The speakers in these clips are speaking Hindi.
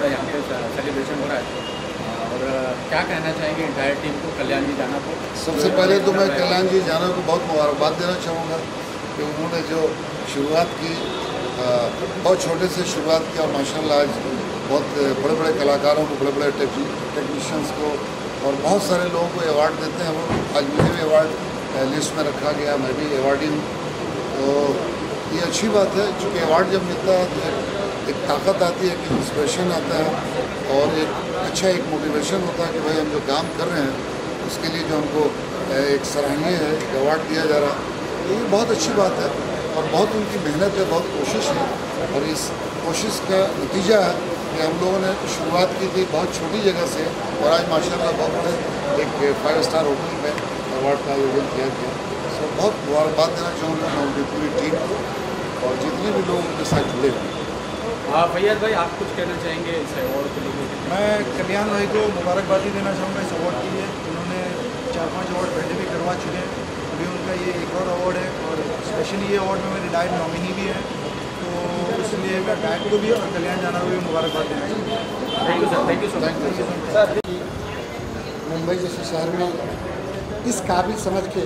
यहाँ पे सेलिब्रेशन हो रहा है और क्या कहना चाहेंगे इंटायर टीम को, कल्याण जी जाना को? सबसे पहले तो मैं कल्याण जी जाना को बहुत मुबारकबाद देना चाहूँगा कि उन्होंने जो शुरुआत की, बहुत छोटे से शुरुआत की और माशाल्लाह आज बहुत बड़े बड़े कलाकारों को, बड़े बड़े टेक्नीशियंस को और बहुत सारे लोगों को अवार्ड देते हैं। वो आज मुझे भी अवार्ड लिस्ट में रखा गया, मैं भी अवार्डी हूँ। तो ये अच्छी बात है, चूँकि अवार्ड जब मिलता है तो एक ताकत आती है, एक इंस्पिरेशन आता है और एक मोटिवेशन होता है कि भाई हम जो काम कर रहे हैं उसके लिए जो हमको एक सराहनीय है, एक अवार्ड दिया जा रहा है। ये बहुत अच्छी बात है और बहुत उनकी मेहनत है, बहुत कोशिश है और इस कोशिश का नतीजा है कि हम लोगों ने शुरुआत की थी बहुत छोटी जगह से और आज माशाल्लाह बहुत बड़े एक 5 स्टार होटल में अवार्ड का आयोजन किया गया। सो बहुत मुबारकबाद देना चाहूँगा मैं उनकी पूरी टीम को और जितने भी लोग उनके साथ जुड़े हुए हैं। फैयाज भाई, आप कुछ कहना चाहेंगे इस अवार्ड को लेकर? मैं कल्याण भाई को मुबारकबादी देना चाहूँगा इस अवार्ड के लिए। उन्होंने 4-5 अवार्ड पहले भी करवा चुके हैं, अभी उनका ये एक और अवार्ड है और स्पेशली ये अवार्ड में मेरे रिटायर्ड नॉमिनी भी हैं, तो इसलिए मैं डैड को भी और कल्याण जाना को भी मुबारकबाद देना चाहूँगा। Thank you sir, thank you sir. Mumbai जैसे शहर में इस काबिल समझ के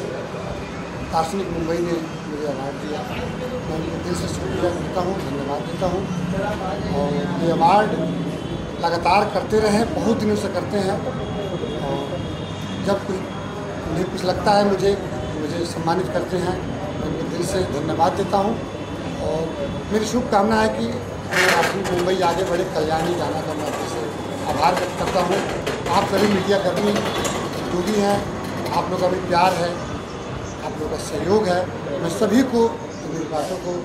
दार्शनिक मुंबई ने मुझे अवार्ड दिया, मैं उनके दिल से शुक्रिया करता हूँ, धन्यवाद देता हूँ। और ये अवार्ड लगातार करते रहें, बहुत दिनों से करते हैं और जब उन्हें कुछ लगता है मुझे सम्मानित करते हैं, मैं उनके दिल से धन्यवाद देता हूँ। और मेरी शुभकामना है कि दार्शनिक मुंबई आगे बढ़े, कल्याणी जाना का मैं आपसे आभार व्यक्त करता हूँ। आप सभी मीडिया कर्मी जो भी हैं, आप लोग का भी प्यार है, आप लोगों का सहयोग है, मैं सभी को मेरी बातों को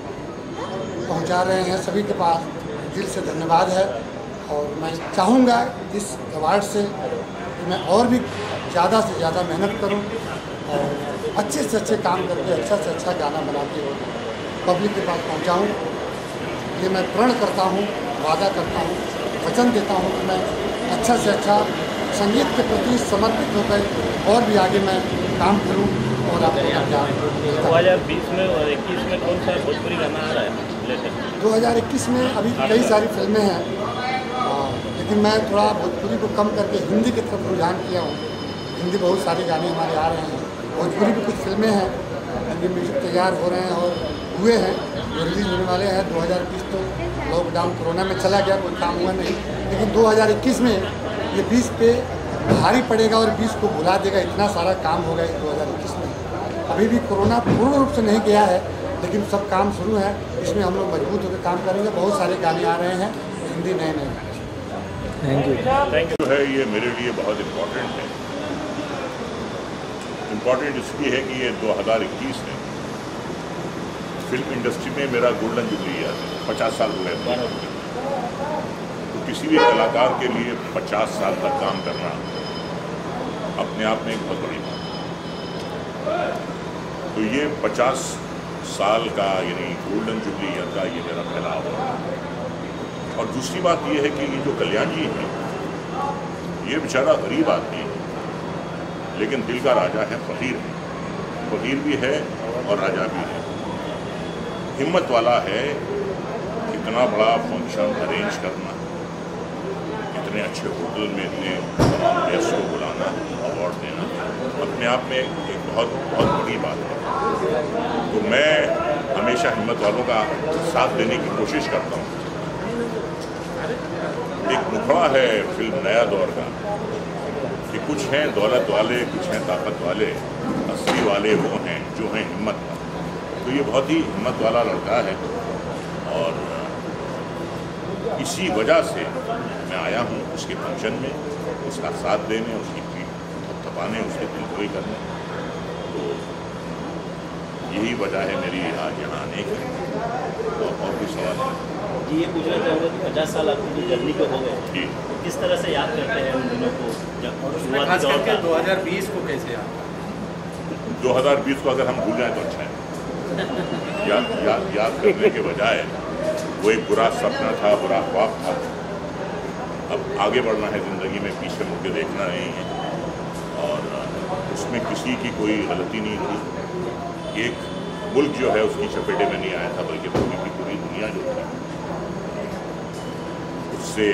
पहुंचा रहे हैं, सभी के पास दिल से धन्यवाद है। और मैं चाहूँगा इस अवार्ड से कि मैं और भी ज़्यादा से ज़्यादा मेहनत करूं और अच्छे से अच्छे काम करके अच्छा से अच्छा गाना बना के पब्लिक के पास पहुँचाऊँ। ये मैं प्रण करता हूँ, वादा करता हूँ, वचन देता हूँ कि मैं अच्छा से अच्छा संगीत के प्रति समर्पित होकर और भी आगे मैं काम करूं और आपको प्यार। 2020 में और 21 में कौन सा भोजपुरी गाना आ रहा है? 2021 में अभी कई सारी फिल्में हैं, लेकिन मैं थोड़ा भोजपुरी को कम करके हिंदी की तरफ रुझान किया हूँ। हिंदी बहुत सारे गाने हमारे आ रहे हैं, भोजपुरी भी कुछ फिल्में हैं, हिंदी म्यूजिक तैयार हो रहे हैं और हुए हैं जो रिलीज़ होने वाले हैं। 2020 तो लॉकडाउन कोरोना में चला गया, कोई काम हुआ नहीं, लेकिन 2021 में ये 20 पे भारी पड़ेगा और 20 को भुला देगा, इतना सारा काम होगा 2021 में। अभी भी कोरोना पूर्ण रूप से नहीं गया है, लेकिन सब काम शुरू है, इसमें हम लोग मजबूत होकर काम करेंगे। बहुत सारे गाने आ रहे हैं हिंदी, नए नए गाने। Thank you. है ये मेरे लिए बहुत इम्पोर्टेंट है। इम्पोर्टेंट इसलिए है कि ये 2021 में फिल्म इंडस्ट्री में मेरा गोल्डन जुबली ईयर है, 50 साल हो गए। तो किसी भी कलाकार के लिए 50 साल तक काम करना अपने आप में एक बहुत बड़ी बात है। तो ये 50 साल का यानी गोल्डन जुबली ईयर का ये मेरा पहला अवार्ड। और दूसरी बात ये है कि ये जो कल्याण जी हैं, ये बेचारा गरीब आदमी है, लेकिन दिल का राजा है, फकीर है। फकीर भी है और राजा भी है। हिम्मत वाला है, इतना बड़ा फंक्शन अरेंज करना, इतने अच्छे होटल में इतने गेस्ट को बुलाना, अवार्ड देना, अपने आप में एक बहुत बहुत बड़ी बात है। तो मैं हमेशा हिम्मत वालों का साथ देने की कोशिश करता हूँ। एक मुखड़ा है फिल्म नया दौर का कि कुछ हैं दौलत वाले, कुछ हैं ताकत वाले, असली वाले वो हैं जो हैं हिम्मत वाले। तो ये बहुत ही हिम्मत वाला लड़का है और इसी वजह से मैं आया हूँ उसके फंक्शन में, उसका साथ देने, उसकी पीठ थपथपाने, उसके दिलजोई करने। तो यही वजह है मेरी आज यहाँ आने की। और भी सवाल है जी, ये पूछना चाहूँगा कि 50 साल आपकी जर्नी को हो गए जी, तो किस तरह से याद करते हैं उन दिनों को, जब खास करके 2020 को कैसे याद? 2020 को अगर हम भूल जाएँ तो अच्छा है। याद करने के बजाय वो एक बुरा सपना था, बुरा ख्वाब था। अब आगे बढ़ना है ज़िंदगी में, पीछे मुड़ के देखना नहीं है और उसमें किसी की कोई गलती नहीं थी। एक मुल्क जो है उसकी चपेटे में नहीं आया था, बल्कि पूरी की पूरी दुनिया जो थी उससे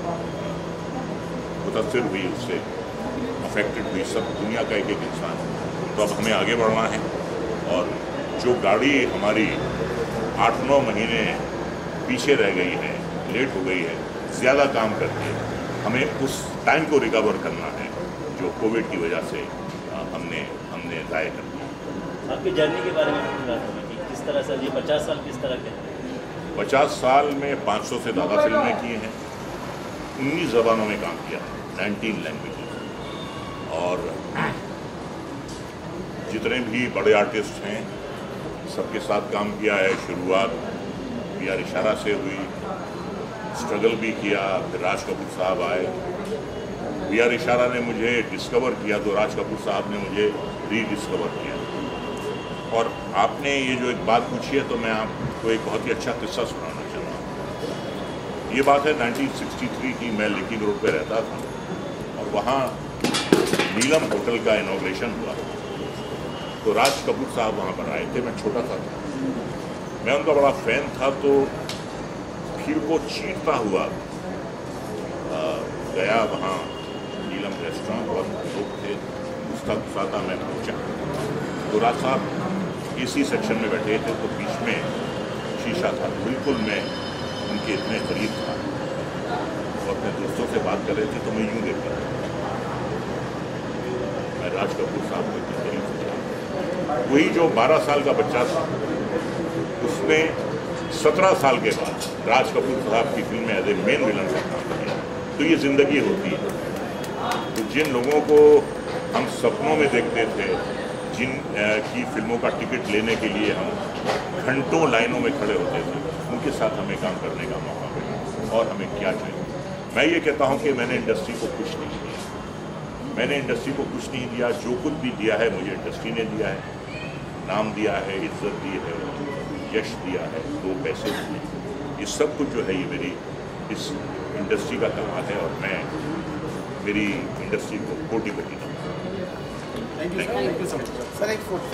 मुतासिर हुई, उससे अफेक्टेड हुई, सब दुनिया का एक एक इंसान। तो अब हमें आगे बढ़ना है और जो गाड़ी हमारी 8-9 महीने पीछे रह गई है, लेट हो गई है, ज़्यादा काम करके हमें उस टाइम को रिकवर करना है जो कोविड की वजह से हमने ज़ाया कर दिया। आपकी जर्नी के बारे में बात होगी कि किस तरह से ये 50 साल किस तरह के? 50 साल में 500 से ज़्यादा फिल्में की हैं, 19 ज़बानों में काम किया, 19 लैंग्वेजेस। और जितने भी बड़े आर्टिस्ट हैं सबके साथ काम किया है। शुरुआत वी आर इशारा से हुई, स्ट्रगल भी किया, फिर राज कपूर साहब आए। वी आर इशारा ने मुझे डिस्कवर किया तो राज कपूर साहब ने मुझे रीडिस्कवर किया। और आपने ये जो एक बात पूछी है तो मैं आपको एक बहुत ही अच्छा किस्सा सुनाना चाह रहा हूँ। ये बात है 1963 की। मैं लिकिंग रोड पे रहता था और वहाँ नीलम होटल का इनॉग्रेशन हुआ तो राज कपूर साहब वहाँ पर आए थे। मैं छोटा सा था, मैं उनका बड़ा फैन था। तो भीड़ को चीरता हुआ गया वहाँ नीलम रेस्टोरेंट, बहुत लोग थे, घुसता मैं पहुँचा तो राज साहब इसी सेक्शन में बैठे थे। तो बीच में शीशा था, बिल्कुल मैं उनके इतने करीब था और अपने दोस्तों से बात कर रहे थे तो मैं यूँ देख रहा था, मैं राज कपूर साहब को इतने करीब था। वही जो 12 साल का बच्चा था उसने 17 साल के बाद राज कपूर साहब की फिल्म में एज ए मेन विलन का काम किया। तो ये ज़िंदगी होती है। तो जिन लोगों को हम सपनों में देखते थे, जिन की फिल्मों का टिकट लेने के लिए हम घंटों लाइनों में खड़े होते थे, उनके साथ हमें काम करने का मौका मिला। और हमें क्या चाहिए? मैं ये कहता हूँ कि मैंने इंडस्ट्री को कुछ नहीं दिया, मैंने इंडस्ट्री को कुछ नहीं दिया। जो कुछ भी दिया है मुझे इंडस्ट्री ने दिया है, नाम दिया है, इज्जत दी है, यश दिया है, 2 पैसे दिए। ये सब कुछ जो है ये मेरी इस इंडस्ट्री का कमाल है और मैं मेरी इंडस्ट्री को कोटि-कोटि thank you so much sir.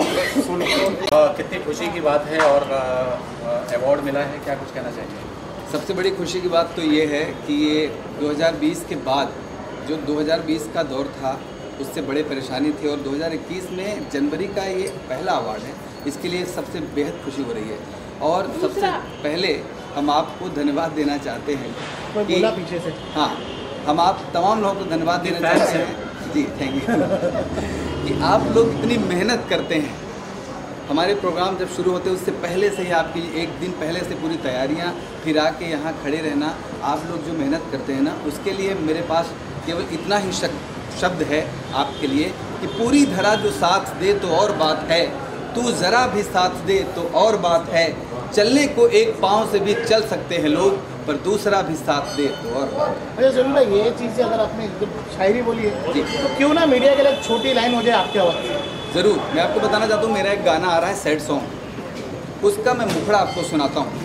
एक कितनी खुशी की बात है और अवार्ड मिला है, क्या कुछ कहना चाहिए? सबसे बड़ी खुशी की बात तो ये है कि ये 2020 के बाद जो 2020 का दौर था उससे बड़ी परेशानी थी और 2021 में जनवरी का ये पहला अवार्ड है। इसके लिए सबसे बेहद खुशी हो रही है। और सबसे पहले हम आपको धन्यवाद देना चाहते हैं कि पीछे से हाँ, हम आप तमाम लोगों को धन्यवाद देना चाहते हैं जी, थैंक यू कि आप लोग इतनी मेहनत करते हैं। हमारे प्रोग्राम जब शुरू होते हैं उससे पहले से ही आपकी एक दिन पहले से पूरी तैयारियां, फिर आके यहाँ खड़े रहना, आप लोग जो मेहनत करते हैं ना, उसके लिए मेरे पास केवल इतना ही शब्द है आपके लिए कि पूरी धरा जो साथ दे तो और बात है, तू ज़रा भी साथ दे तो और बात है। चलने को एक पाँव से भी चल सकते हैं लोग, पर दूसरा भी साथ दे तो और बात है। अच्छा जरूर भाई, ये चीज़ अगर आपने शायरी बोली है जी, तो क्यों ना मीडिया के लिए एक छोटी लाइन हो जाए आपके आवाज़ से? ज़रूर। मैं आपको बताना चाहता हूँ, मेरा एक गाना आ रहा है सैड सॉन्ग, उसका मैं मुखड़ा आपको सुनाता हूँ।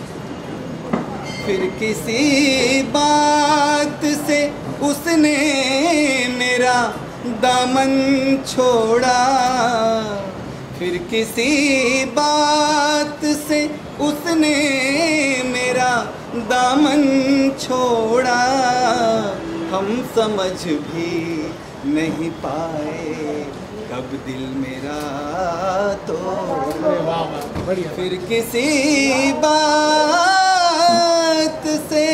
फिर किसी बात से उसने मेरा दामन छोड़ा, फिर किसी बात से उसने मेरा दामन छोड़ा, हम समझ भी नहीं पाए कब दिल मेरा तोड़ा, फिर किसी बात से।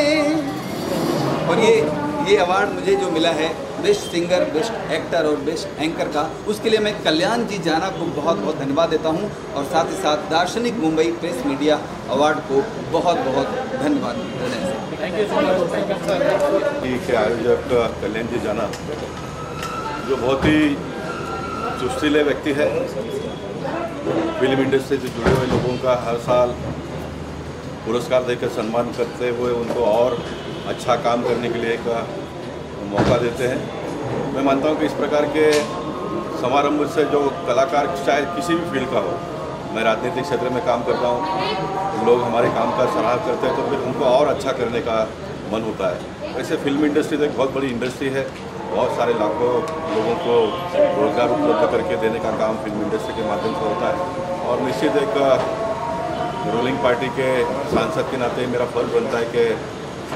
और ये अवार्ड मुझे जो मिला है बेस्ट सिंगर, बेस्ट एक्टर और बेस्ट एंकर का, उसके लिए मैं कल्याण जी जाना को बहुत बहुत धन्यवाद देता हूं और साथ ही साथ दार्शनिक मुंबई प्रेस मीडिया अवार्ड को बहुत बहुत धन्यवाद देना है। Thank you so much. के आयोजक कल्याण जी जाना जो बहुत ही चुस्तीले व्यक्ति है, फिल्म इंडस्ट्री से जुड़े हुए लोगों का हर साल पुरस्कार देकर सम्मान करते हुए उनको और अच्छा काम करने के लिए एक मौका देते हैं। मैं मानता हूं कि इस प्रकार के समारंभ से जो कलाकार चाहे किसी भी फील्ड का हो, मैं राजनीतिक क्षेत्र में काम करता हूं, लोग हमारे काम का सराहना करते हैं तो फिर उनको और अच्छा करने का मन होता है। वैसे फिल्म इंडस्ट्री तो एक बहुत बड़ी इंडस्ट्री है, बहुत सारे लाखों लोगों को रोज़गार उपलब्ध करके देने का काम फिल्म इंडस्ट्री के माध्यम से होता है। और निश्चित एक रूलिंग पार्टी के सांसद के नाते मेरा फर्ज बनता है कि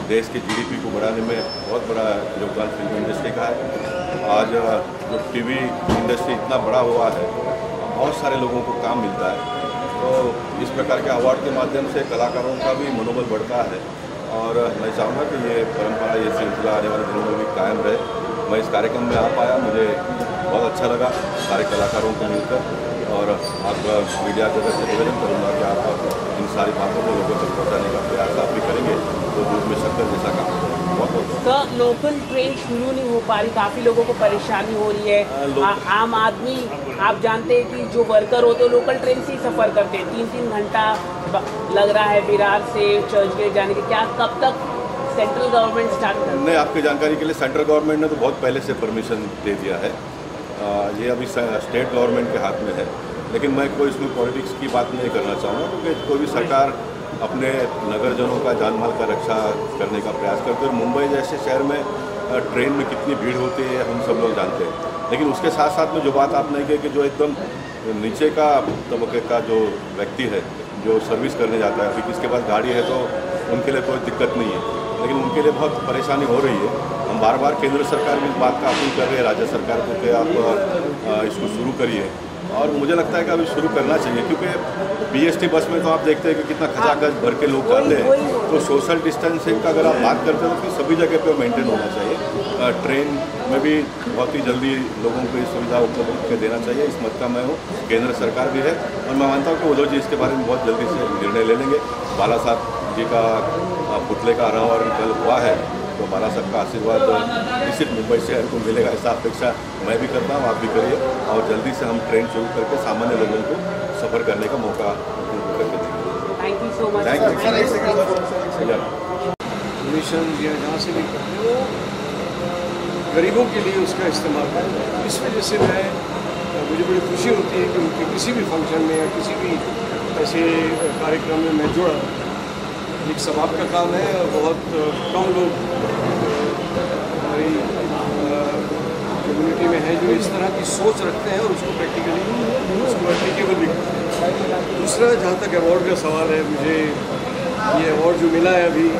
देश के GDP को बढ़ाने में बहुत बड़ा योगदान फिल्म इंडस्ट्री का है। आज जो TV इंडस्ट्री इतना बड़ा हुआ है, बहुत सारे लोगों को काम मिलता है, तो इस प्रकार के अवार्ड के माध्यम से कलाकारों का भी मनोबल बढ़ता है। और मैं चाहूँगा कि ये परंपरा, ये सिलसिला आने वाले दिनों में भी कायम रहे। मैं इस कार्यक्रम में आ पाया, मुझे बहुत अच्छा लगा सारे कलाकारों को मिलकर, और आप मीडिया जगत से निवेदन करूँगा कि आप इन सारी बातों को लोगों तक पहुँचाने का प्रयास आप भी करेंगे तो दूध में शक्कर जैसा काम करेंगे। सर, लोकल ट्रेन शुरू नहीं हो पा रही, काफ़ी लोगों को परेशानी हो रही है। आम आदमी, आप जानते हैं कि जो वर्कर होते हैं लोकल ट्रेन से ही सफ़र करते हैं, 3-3 घंटा लग रहा है विरार से चर्च गेट जाने के। क्या कब तक सेंट्रल गवर्नमेंट स्टार्ट कर? नहीं, आपके जानकारी के लिए सेंट्रल गवर्नमेंट ने तो बहुत पहले से परमिशन दे दिया है। ये अभी स्टेट गवर्नमेंट के हाथ में है, लेकिन मैं कोई इसमें पॉलिटिक्स की बात नहीं करना चाहूँगा, क्योंकि कोई भी सरकार अपने नगरजनों का जान माल का रक्षा करने का प्रयास करते हैं। और मुंबई जैसे शहर में ट्रेन में कितनी भीड़ होती है हम सब लोग जानते हैं, लेकिन उसके साथ साथ में जो बात आपने कही कि जो एकदम नीचे का तबके का जो व्यक्ति है, जो सर्विस करने जाता है, अभी किसके पास गाड़ी है तो उनके लिए कोई दिक्कत नहीं है, लेकिन उनके लिए बहुत परेशानी हो रही है। हम बार बार केंद्र सरकार भी इस बात का अपील कर रहे हैं राज्य सरकार को कि आप इसको शुरू करिए, और मुझे लगता है कि अभी शुरू करना चाहिए, क्योंकि BST बस में तो आप देखते हैं कि कितना खचाखच भर के लोग जाते हैं। तो सोशल डिस्टेंसिंग का अगर आप बात करते हैं तो सभी जगह पे मेंटेन होना चाहिए। ट्रेन में भी बहुत ही जल्दी लोगों को ये सुविधा उपलब्ध करके देना चाहिए, इस मत का मैं हूँ। केंद्र सरकार भी है, और मैं मानता हूँ कि उद्धव जी इसके बारे में बहुत जल्दी से निर्णय ले लेंगे। बाला साहब जी का पुतले का अनावरण कल हुआ है, तो बाला साहब का आशीर्वाद निश्चित मुंबई शहर को मिलेगा, ऐसा अपेक्षा मैं भी करता हूँ, आप भी करिए, और जल्दी से हम ट्रेन शुरू करके सामान्य लोगों को सफ़र करने का मौका करके देंगे। Thank you so much. Mission या जहाँ से भी करते हैं वो गरीबों के लिए उसका इस्तेमाल करते हैं। इस वजह से मुझे बड़ी खुशी होती है कि उनके किसी भी फंक्शन में या किसी भी ऐसे कार्यक्रम में मैं जुड़ा। एक स्वभाव का काम है, और बहुत कम लोग हमारी कम्युनिटी में हैं जो इस तरह की सोच रखते हैं और उसको प्रैक्टिकली उसको एप्लीकेबल भी करते हैं। दूसरा, जहाँ तक अवार्ड का सवाल है, मुझे ये अवार्ड जो मिला है अभी,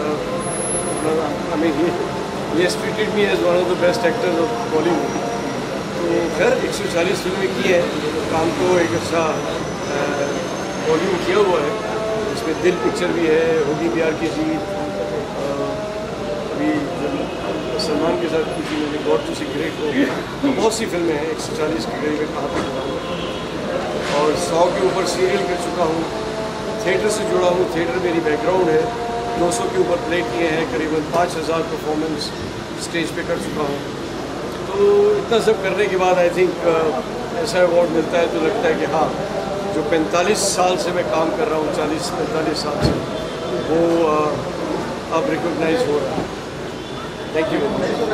हमें ये treated me as one of the best actors of Bollywood. तो खैर 140 फिल्में की है, काम तो एक अच्छा वॉल्यूम किया हुआ है। इसमें दिल पिक्चर भी है, होगी प्यार की जीत, अभी सलमान के साथ की थी मैंने गॉड टू सी ग्रेट हो, तो बहुत सी फिल्में हैं। 140 के करीब कहाँ तक हुआ हूँ, और 100 के ऊपर सीरियल कर चुका हूँ। थिएटर से जुड़ा हूँ, थिएटर मेरी बैकग्राउंड है। 200 के ऊपर प्ले किए हैं, करीबन 5000 परफॉर्मेंस स्टेज पे कर चुका हूँ। तो इतना सब करने के बाद आई थिंक ऐसा अवार्ड मिलता है तो लगता है कि हाँ, जो 45 साल से मैं काम कर रहा हूँ, 40-45 साल से, वो अब रिकॉग्नाइज हो रहा है। Thank you.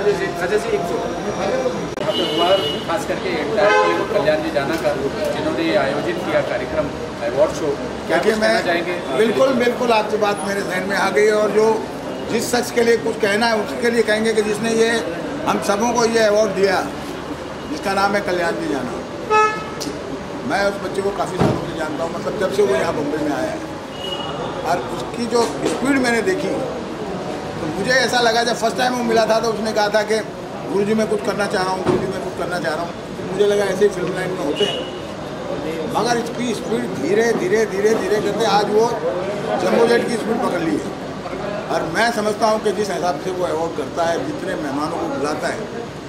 खास करके कल्याण जी जाना का जिन्होंने आयोजित किया कार्यक्रम अवार्ड शो, क्या कहना चाहेंगे? बिल्कुल आपकी बात मेरे जहन में आ गई, और जो जिस शख्स के लिए कुछ कहना है उसके लिए कहेंगे कि जिसने ये हम सबों को ये अवार्ड दिया, जिसका नाम है कल्याण जी जाना। मैं उस बच्चे को काफ़ी सालों से जानता हूँ, मतलब जब से वो यहाँ बम्बई में आया है, और उसकी जो स्पीड मैंने देखी तो मुझे ऐसा लगा, जब फर्स्ट टाइम वो मिला था तो उसने कहा था कि गुरुजी मैं कुछ करना चाह रहा हूँ, गुरुजी मैं कुछ करना चाह रहा हूँ। मुझे लगा ऐसे ही फिल्म लाइन में होते हैं, मगर इसकी स्पीड धीरे धीरे धीरे धीरे करते आज वो जम्बो जेट की स्पीड पकड़ ली है। और मैं समझता हूँ कि जिस हिसाब से वो अवार्ड करता है, जितने मेहमानों को बुलाता है,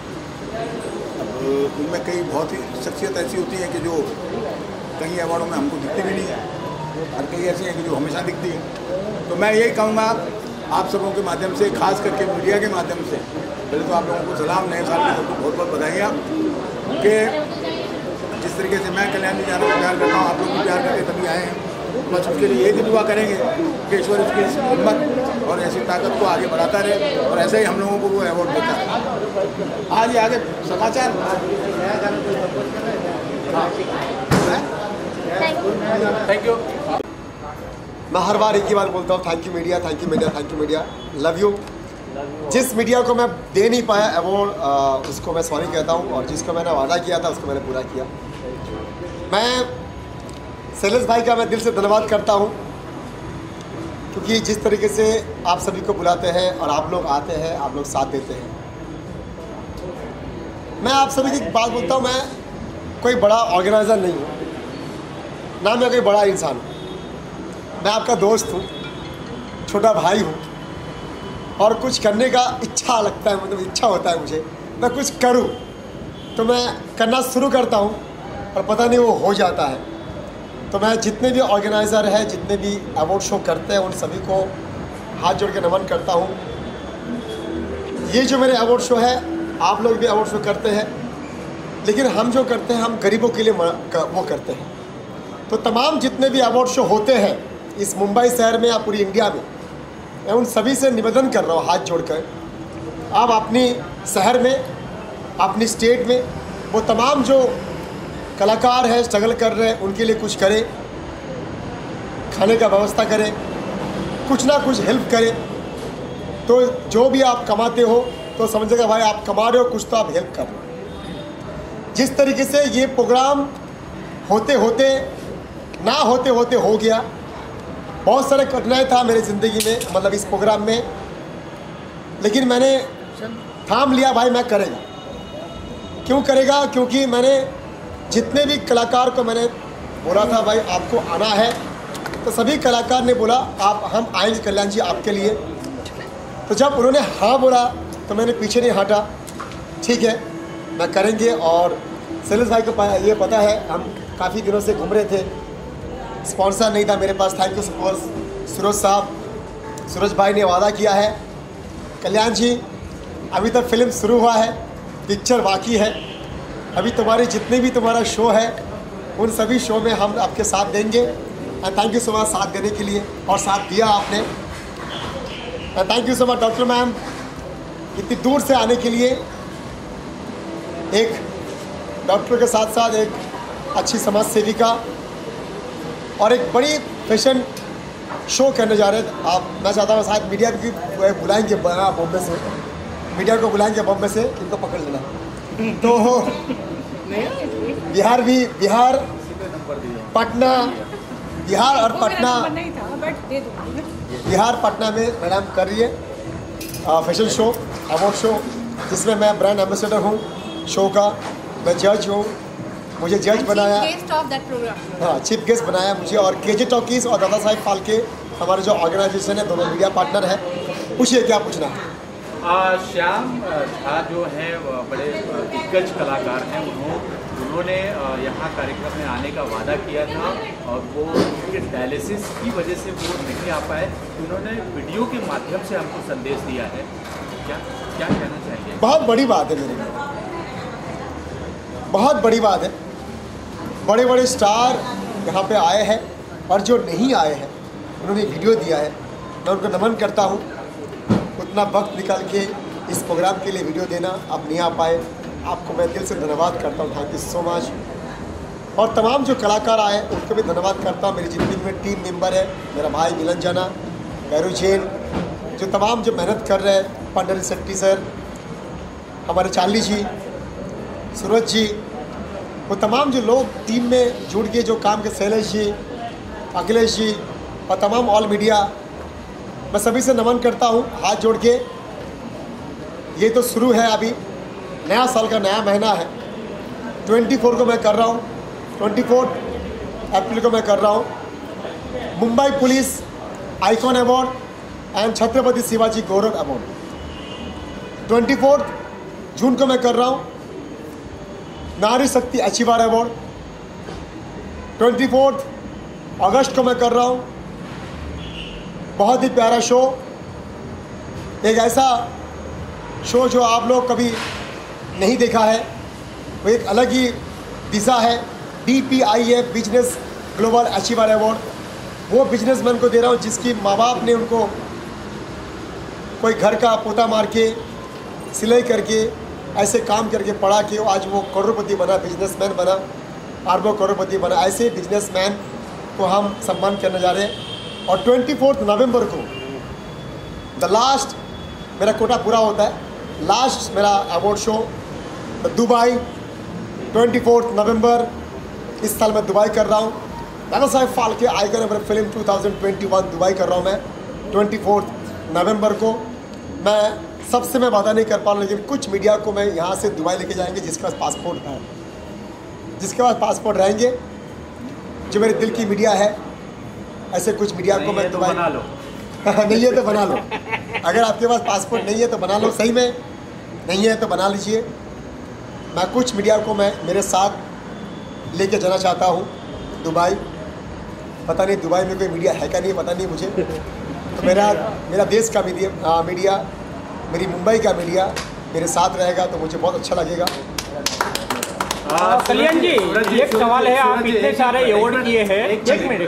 अब उनमें कई बहुत ही शख्सियत ऐसी होती है कि जो कई अवार्डों में हमको दिखती भी नहीं है, और कई ऐसी हैं कि जो हमेशा दिखती है। तो मैं यही कहूँगा आप सबों के माध्यम से, खास करके मीडिया के माध्यम से, पहले तो आप लोगों को सलाम, नए साल की सबको बहुत बहुत बधाइयाँ कि जिस तरीके से मैं कल्याण जी जाना को प्यार करता हूँ, आप लोग भी प्यार करके तभी आए हैं। बस उसके लिए यही दुआ करेंगे कि ईश्वर उसकी हिम्मत और ऐसी ताकत को आगे बढ़ाता रहे, और ऐसे ही हम लोगों को वो अवार्ड देता रहे। आज आगे समाचार। Thank you. मैं हर बार एक ही बात बोलता हूँ, thank you media, thank you media, thank you media, love you. जिस मीडिया को मैं दे नहीं पाया अवार्ड, उसको मैं सॉरी कहता हूँ, और जिसको मैंने वादा किया था उसको मैंने पूरा किया। मैं शैलेश भाई का मैं दिल से धन्यवाद करता हूँ। क्योंकि जिस तरीके से आप सभी को बुलाते हैं और आप लोग आते हैं, आप लोग साथ देते हैं। मैं आप सभी की बात बोलता हूँ, मैं कोई बड़ा ऑर्गेनाइज़र नहीं हूँ, ना मैं कोई बड़ा इंसान हूँ। मैं आपका दोस्त हूँ, छोटा भाई हूँ, और कुछ करने का इच्छा लगता है, मतलब इच्छा होता है मुझे मैं कुछ करूँ तो मैं करना शुरू करता हूँ और पता नहीं वो हो जाता है। तो मैं जितने भी ऑर्गेनाइज़र हैं, जितने भी अवार्ड शो करते हैं, उन सभी को हाथ जोड़ के नमन करता हूँ। ये जो मेरे अवार्ड शो है, आप लोग भी अवार्ड शो करते हैं, लेकिन हम जो करते हैं हम गरीबों के लिए वो करते हैं। तो तमाम जितने भी अवार्ड शो होते हैं इस मुंबई शहर में या पूरी इंडिया में, मैं उन सभी से निवेदन कर रहा हूँ हाथ जोड़कर, आप अपनी शहर में, अपनी स्टेट में वो तमाम जो कलाकार हैं, स्ट्रगल कर रहे हैं, उनके लिए कुछ करें, खाने का व्यवस्था करें, कुछ ना कुछ हेल्प करें। तो जो भी आप कमाते हो तो समझेगा भाई आप कमा रहे हो, कुछ तो आप हेल्प कर रहे हो। जिस तरीके से ये प्रोग्राम होते होते ना होते होते हो गया, बहुत सारे कठिनाई था मेरी ज़िंदगी में, मतलब इस प्रोग्राम में, लेकिन मैंने थाम लिया भाई मैं करेगा। क्यों करेगा? क्योंकि मैंने जितने भी कलाकार को मैंने बोला था भाई आपको आना है, तो सभी कलाकार ने बोला हम आएंगे कल्याण जी आपके लिए। तो जब उन्होंने हाँ बोला तो मैंने पीछे नहीं हटा, ठीक है मैं करेंगे। और शैलेश भाई को ये पता है, हम काफ़ी दिनों से घूम रहे थे, स्पॉन्सर नहीं था मेरे पास। थैंक यू सूरज साहब, सूरज भाई ने वादा किया है कल्याण जी अभी तक फिल्म शुरू हुआ है, पिक्चर बाकी है, अभी तुम्हारे जितने भी तुम्हारा शो है उन सभी शो में हम आपके साथ देंगे। And thank you so much साथ देने के लिए, और साथ दिया आपने। And thank you so much doctor ma'am, इतनी दूर से आने के लिए। एक डॉक्टर के साथ साथ एक अच्छी समाज सेविका और एक बड़ी फैशन शो करने जा रहे थे आप। मैं चाहता हूँ शायद मीडिया भी बुलाएंगे बॉम्बे से, मीडिया को बुलाएंगे बॉम्बे से, इनको पकड़ लेना। तो बिहार पटना, बिहार और पटना, बिहार पटना में मैडम कर रही है फैशन शो, अवार्ड शो, जिसमें मैं ब्रांड एम्बेसडर हूँ शो का। मैं जज हूँ, मुझे जज बनाया, हाँ चीफ गेस्ट बनाया मुझे। और केजे टॉकीज और दादा साहिब फाल्के हमारे जो ऑर्गेनाइजेशन है, दोनों मीडिया पार्टनर है। पूछिए क्या पूछना है। श्याम झा जो है बड़े दिग्गज कलाकार हैं, उन्होंने यहाँ कार्यक्रम में आने का वादा किया था और वो उनके डायलिसिस की वजह से वो नहीं आ पाए। उन्होंने वीडियो के माध्यम से हमको संदेश दिया है, क्या कहना चाहिए? बहुत बड़ी बात है मेरे लिए, बहुत बड़ी बात है। बड़े बड़े स्टार यहाँ पे आए हैं और जो नहीं आए हैं उन्होंने वीडियो दिया है, मैं उनको नमन करता हूँ। उतना वक्त निकाल के इस प्रोग्राम के लिए वीडियो देना, आप नहीं आ पाए, आपको मैं दिल से धन्यवाद करता हूँ, थैंक यू सो मच। और तमाम जो कलाकार आए उनको भी धन्यवाद करता हूँ। मेरी ज़िंदगी में टीम मेंबर है, मेरा भाई मिलन जाना, गैरू जैन, जो तमाम जो मेहनत कर रहे हैं, पंडरी शेट्टी सर, हमारे चार्ली जी, सूरज जी, वो तमाम जो लोग टीम में जुड़ के जो काम के, शैलेश जी, अखिलेश जी और तमाम ऑल मीडिया, मैं सभी से नमन करता हूँ हाथ जोड़ के। ये तो शुरू है, अभी नया साल का नया महीना है। 24 को मैं कर रहा हूँ, 24 अप्रैल को मैं कर रहा हूँ Mumbai police icon award and Chhatrapati Shivaji Gaurav award. 24 जून को मैं कर रहा हूँ नारी शक्ति अचीवर अवार्ड। 24 अगस्त को मैं कर रहा हूँ बहुत ही प्यारा शो, एक ऐसा शो जो आप लोग कभी नहीं देखा है, वो एक अलग ही दिशा है। BPIA business global achiever award वो बिजनेसमैन को दे रहा हूँ जिसकी माँ बाप ने उनको कोई घर का पोता मार के, सिलाई करके, ऐसे काम करके पढ़ा के आज वो करोड़पति बना, बिजनेसमैन बना, अरबों करोड़पति बना। ऐसे बिजनेसमैन को हम सम्मान करने जा रहे हैं। और 24 नवंबर को द लास्ट, मेरा कोटा पूरा होता है, लास्ट मेरा अवार्ड शो दुबई, 24 नवंबर इस साल मैं दुबई कर रहा हूँ। Dada Sahib Phalke icon award film 2021 Dubai कर रहा हूँ मैं। 24 नवंबर को। मैं सबसे मैं वादा नहीं कर पा रहा हूँ, लेकिन कुछ मीडिया को मैं यहाँ से दुबई लेके जाएंगे जिसके पास पासपोर्ट है, जिसके पास पासपोर्ट रहेंगे, जो मेरे दिल की मीडिया है। ऐसे कुछ मीडिया को मैं दुबई बना लो नहीं है तो बना लो। अगर आपके पास पासपोर्ट नहीं है तो बना लो, सही में नहीं है तो बना लीजिए। मैं कुछ मीडिया को मैं मेरे साथ लेके जाना चाहता हूँ दुबई। पता नहीं दुबई में कोई मीडिया है क्या नहीं, पता नहीं मुझे। तो मेरा देश का मीडिया, मेरी मुंबई का मीडिया मेरे साथ रहेगा तो मुझे बहुत अच्छा लगेगा। कल्याण जी, एक सवाल है, आप इतने सारे अवार्ड किए हैं, एक मिनट,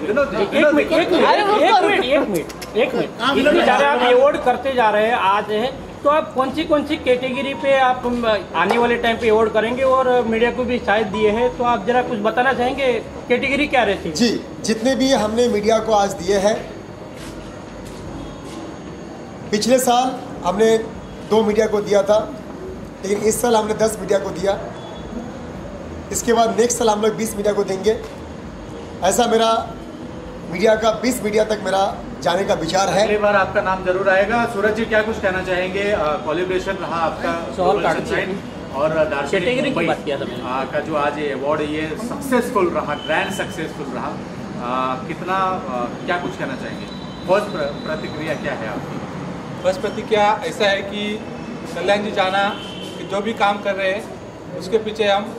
इतने सारे आप अवार्ड करते जा रहे हैं आज है, तो आप कौन सी कैटेगरी पे आप आने वाले टाइम पे अवार्ड करेंगे, और मीडिया को भी शायद दिए हैं, तो आप जरा कुछ बताना चाहेंगे कैटेगरी क्या रहती है? जी, जितने भी हमने मीडिया को आज दिए हैं, पिछले साल हमने 2 मीडिया को दिया था, लेकिन इस साल हमने 10 मीडिया को दिया। इसके बाद नेक्स्ट साल हम लोग 20 मीडिया को देंगे। ऐसा मेरा मीडिया का 20 मीडिया तक मेरा जाने का विचार है। अगली बार आपका नाम जरूर आएगा। सूरज जी, क्या कुछ कहना चाहेंगे? कोलैबोरेशन रहा आपका और दार्शनिक मुंबई का जो आज ये अवार्ड, ये सक्सेसफुल रहा, ग्रैंड सक्सेसफुल रहा, कितना क्या कुछ कहना चाहेंगे? फर्स्ट प्रतिक्रिया क्या है आपकी? फर्स्ट प्रतिक्रिया ऐसा है कि कल्याण जी जाना कि जो भी काम कर रहे हैं उसके पीछे हम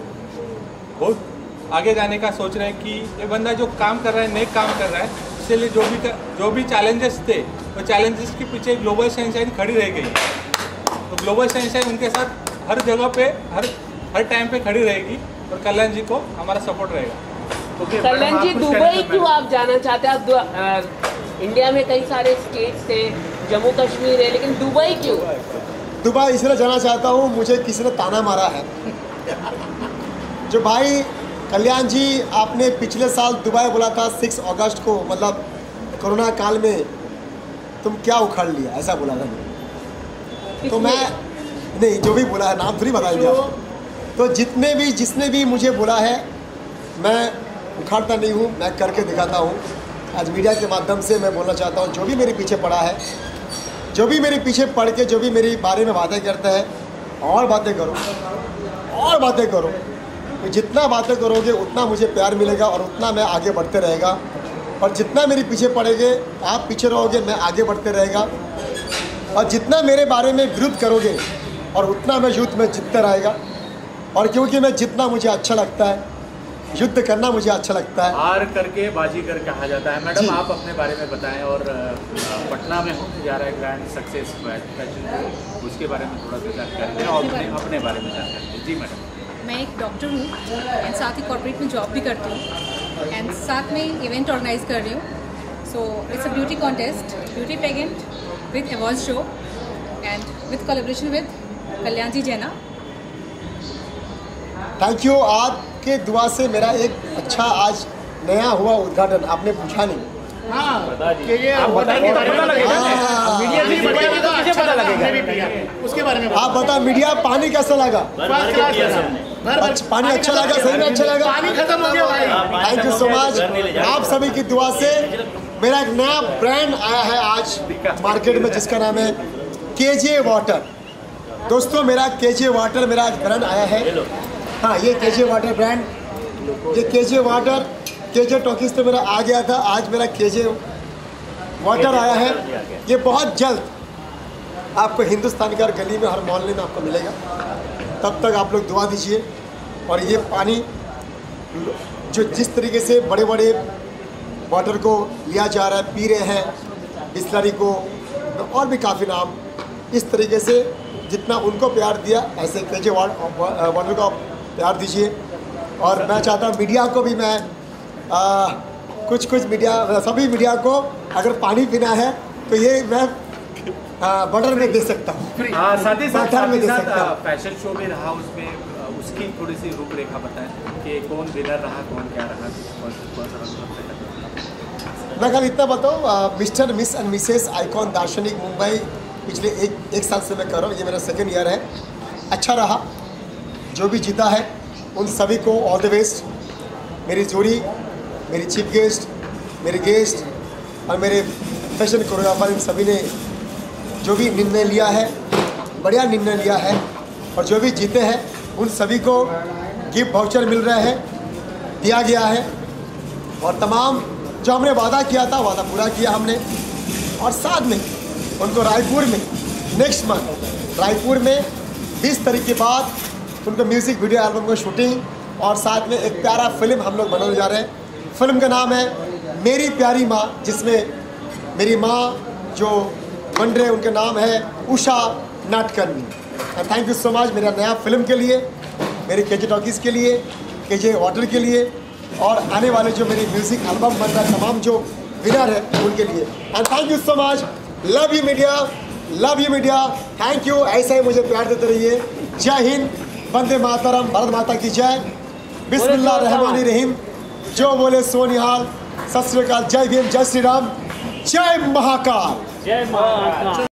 बहुत आगे जाने का सोच रहे हैं कि ये बंदा जो काम कर रहा है, नेक काम कर रहा है, इसलिए जो भी चैलेंजेस थे वो चैलेंजेस के पीछे ग्लोबल सनशाइन खड़ी रह गई। तो ग्लोबल सनशाइन उनके साथ हर जगह पे हर टाइम पे खड़ी रहेगी, और कल्याण जी को हमारा सपोर्ट रहेगा। कल्याण जी, दुबई क्यों आप जाना चाहते हैं? आप इंडिया में कई सारे स्टेट्स थे, जम्मू कश्मीर है, लेकिन दुबई क्यों? दुबई इसलिए जाना चाहता हूँ, मुझे किसी ने ताना मारा है जो भाई कल्याण जी आपने पिछले साल दुबई बोला था 6 अगस्त को, मतलब कोरोना काल में तुम क्या उखाड़ लिया, ऐसा बोला था। तो मैं नहीं, जो भी बोला है, नाम थोड़ी बताएंगे आप। तो जिसने भी मुझे बोला है, मैं उखाड़ता नहीं हूँ, मैं करके दिखाता हूँ। आज मीडिया के माध्यम से मैं बोलना चाहता हूँ, जो भी मेरे पीछे पड़ा है, जो भी मेरे पीछे पड़ के जो भी मेरे बारे में बातें करता है, और बातें करो, और बातें करो। तो जितना बातें करोगे उतना मुझे प्यार मिलेगा, और उतना मैं आगे बढ़ते रहेगा। और जितना मेरे पीछे पड़ेंगे, आप पीछे रहोगे, मैं आगे बढ़ते रहेगा। और जितना मेरे बारे में विरुद्ध करोगे, और उतना मैं युद्ध में जीतते रहेगा। और क्योंकि मैं जितना मुझे अच्छा लगता है, युद्ध करना मुझे अच्छा लगता है। हार करके बाजीगर कहा जाता है। मैडम, आप अपने बारे में बताएं, और पटना में होने जा रहा है ग्रैंड सक्सेस फैशन, उसके बारे में थोड़ा सा जानकारी दें, और अपने बारे में जानकारी दें। जी मैडम। मैं एक डॉक्टर हूँ एंड साथ ही कॉर्पोरेट में जॉब भी करती हूँ, एंड साथ में इवेंट ऑर्गेनाइज कर रही हूँ। So it's a beauty contest, beauty pageant with award show and with collaboration with Kalyan ji Jaina. Thank you. आपके दुआ से मेरा एक अच्छा आज नया हुआ उद्घाटन, आपने पूछा नहीं। उसके बारे में आप बता, मीडिया पानी कैसा लगा? पानी अच्छा लगा, सही में अच्छा लगा। पानी खत्म हो गया भाई। Thank you so much. आप सभी की दुआ से मेरा एक नया ब्रांड आया है आज मार्केट में, जिसका नाम है केजे वाटर। दोस्तों, मेरा केजे वाटर मेरा आज ब्रांड आया है। हाँ, ये केजे वाटर ब्रांड, ये केजे वाटर, केजे टॉकीज तो मेरा आ गया था, आज मेरा केजे वाटर आया है। ये बहुत जल्द आपको हिंदुस्तान के हर गली में, हर मोहल्ले में आपको मिलेगा। तब तक आप लोग दुआ दीजिए। और ये पानी जो जिस तरीके से बड़े बड़े वाटर को लिया जा रहा है, पी रहे हैं, बिस्लरी को, और भी काफ़ी नाम, इस तरीके से जितना उनको प्यार दिया, ऐसे केजे वाटर को प्यार दीजिए। और मैं चाहता हूँ मीडिया को भी, मैं कुछ मीडिया, सभी मीडिया को अगर पानी पीना है तो ये मैं बटर में दे सकता हूँ। साथ ही साथ फैशन शो भी रहा, उसमें उसकी थोड़ी सी रूपरेखा बताएं कि कौन विनर रहा, कौन क्या रहा, मैं कल इतना बताऊँ, mister miss and missus icon दार्शनिक मुंबई पिछले एक साल से मैं कर रहा हूँ, ये मेरा 2nd ईयर है। अच्छा रहा, जो भी जीता है उन सभी को ऑल द बेस्ट। मेरी जोड़ी, मेरी चीफ गेस्ट, मेरे गेस्ट और मेरे फैशन कोरियोग्राफर, इन सभी ने जो भी निर्णय लिया है, बढ़िया निर्णय लिया है, और जो भी जीते हैं उन सभी को गिफ्ट वाउचर मिल रहे हैं, दिया गया है। और तमाम जो हमने वादा किया था, वादा पूरा किया हमने। और साथ में उनको रायपुर में नेक्स्ट मंथ रायपुर में 20 तारीख के बाद उनको म्यूज़िक वीडियो एल्बम की शूटिंग, और साथ में एक प्यारा फिल्म हम लोग बनाने जा रहे हैं। फिल्म का नाम है मेरी प्यारी माँ, जिसमें मेरी माँ जो बन रहे उनका नाम है Usha Nadkarni. Thank you so much मेरा नया फिल्म के लिए, मेरे केजे टॉकीज़ के लिए, केजे वाटर के लिए, और आने वाले जो मेरी म्यूज़िक एल्बम बन रहा है तमाम जो विनर है उनके लिए। And thank you so much, love you media, love you media, thank you. ऐसा ही मुझे प्यार देते रहिए। जय हिंद, वंदे मातरम, भारत माता की जय, बिस्मिल्लाह रहमान रहीम, जो बोले सोनिहाल, सत श्री अकाल, जय भीम, जय श्री राम, जय महाकाल।